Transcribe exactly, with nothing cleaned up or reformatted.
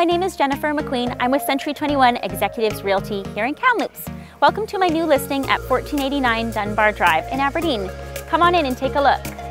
my name is Jennifer McQueen. I'm with Century twenty-one Executives Realty here in Kamloops. Welcome to my new listing at fourteen eighty-nine Dunbar Drive in Aberdeen. Come on in and take a look.